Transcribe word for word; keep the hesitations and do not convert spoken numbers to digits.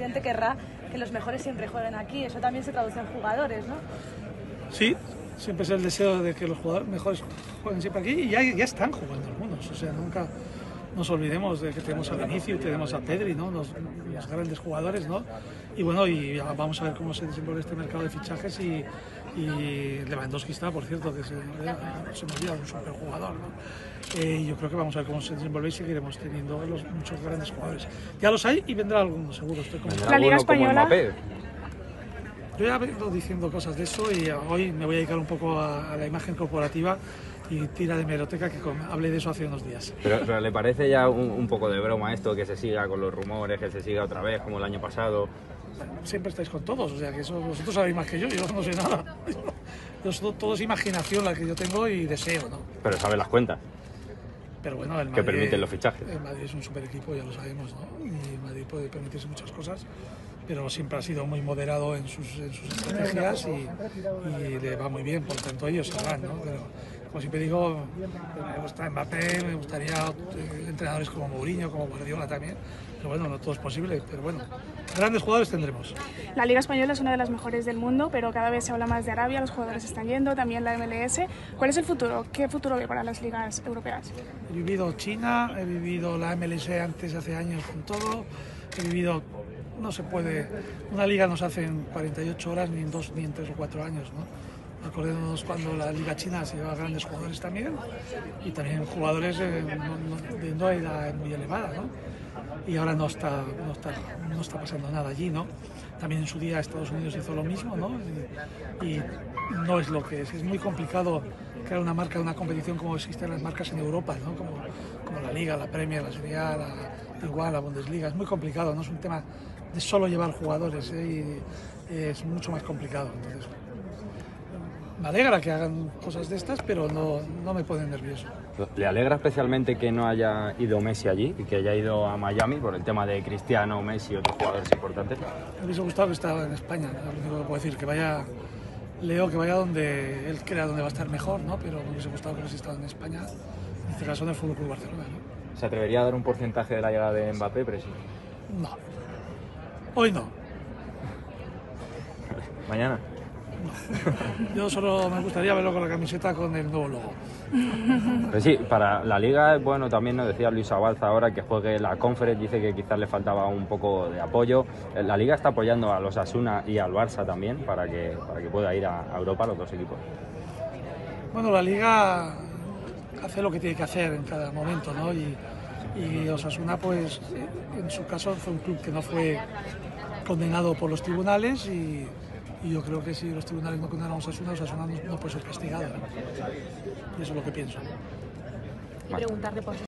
presidente querrá que los mejores siempre jueguen aquí. Eso también se traduce en jugadores, ¿no? Sí, siempre es el deseo de que los jugadores mejores jueguen siempre aquí y ya, ya están jugando algunos. O sea, nunca nos olvidemos de que tenemos a Vinicius y tenemos a Pedri, ¿no? Los, los grandes jugadores, ¿no? Y bueno, y vamos a ver cómo se desenvuelve este mercado de fichajes y, y Lewandowski está, por cierto, que se, se nos olvida un superjugador, ¿no? Eh, yo creo que vamos a ver cómo se desenvuelve y seguiremos teniendo los, muchos grandes jugadores. Ya los hay y vendrá alguno, seguro. Estoy ¿Vendrá la Liga Española? Yo ya vengo diciendo cosas de eso y hoy me voy a dedicar un poco a, a la imagen corporativa y tira de hemeroteca que con, hablé de eso hace unos días. Pero, pero ¿le parece ya un, un poco de broma esto, que se siga con los rumores, que se siga otra vez como el año pasado? Siempre estáis con todos, o sea que eso vosotros sabéis más que yo, yo no sé nada. Yo, todo es imaginación la que yo tengo y deseo, ¿no? Pero sabe las cuentas. Pero bueno, el Madrid, que permiten los fichajes. El Madrid es un super equipo, ya lo sabemos, ¿no? Y el Madrid puede permitirse muchas cosas, pero siempre ha sido muy moderado en sus, en sus estrategias y, y le va muy bien, por tanto ellos sabrán, ¿no? Pero, como siempre digo, me gusta Mbappé, me gustaría entrenadores como Mourinho, como Guardiola también, pero bueno, no todo es posible, pero bueno, grandes jugadores tendremos. La Liga Española es una de las mejores del mundo, pero cada vez se habla más de Arabia, los jugadores están yendo, también la M L S. ¿Cuál es el futuro? ¿Qué futuro ve para las ligas europeas? He vivido China, he vivido la M L S antes, hace años con todo, he vivido, no se puede, una liga no se hace en cuarenta y ocho horas, ni en dos, ni en tres o cuatro años, ¿no? Acordémonos cuando la Liga China se llevaba grandes jugadores también y también jugadores eh, no, no, de una edad muy elevada, ¿no? Y ahora no está, no, está, no está pasando nada allí, ¿no? También en su día Estados Unidos hizo lo mismo, ¿no? Y, y no es lo que es. Es muy complicado crear una marca de una competición como existen las marcas en Europa, ¿no? Como, como la Liga, la Premier, la Serie A, la, igual la Bundesliga. Es muy complicado, no es un tema de solo llevar jugadores, ¿eh? Y es mucho más complicado. Entonces, me alegra que hagan cosas de estas, pero no, no me pone nervioso. ¿Le alegra especialmente que no haya ido Messi allí y que haya ido a Miami por el tema de Cristiano, Messi y otros jugadores importantes? Me hubiese gustado que estaba en España, ¿no? Lo único que puedo decir, que vaya Leo, que vaya donde él crea donde va a estar mejor, ¿no? Pero me hubiese gustado que hubiese estado en España, en este caso en el Fútbol Club Barcelona, ¿no? ¿Se atrevería a dar un porcentaje de la llegada de Mbappé, Presi? No. Hoy no. ¿Mañana? No. Yo solo me gustaría verlo con la camiseta con el nuevo logo. Pues sí, para la Liga, bueno, también nos decía Luis Abalza ahora que juegue la Conference, dice que quizás le faltaba un poco de apoyo. La Liga está apoyando a los Osasuna y al Barça también para que, para que pueda ir a Europa los dos equipos. Bueno, la Liga hace lo que tiene que hacer en cada momento, ¿no? Y, y Osasuna, pues, en su caso fue un club que no fue condenado por los tribunales y, y yo creo que si los tribunales no condenan a Osasuna, Osasuna no, no puede ser castigado, ¿no? Y eso es lo que pienso. Y preguntarle por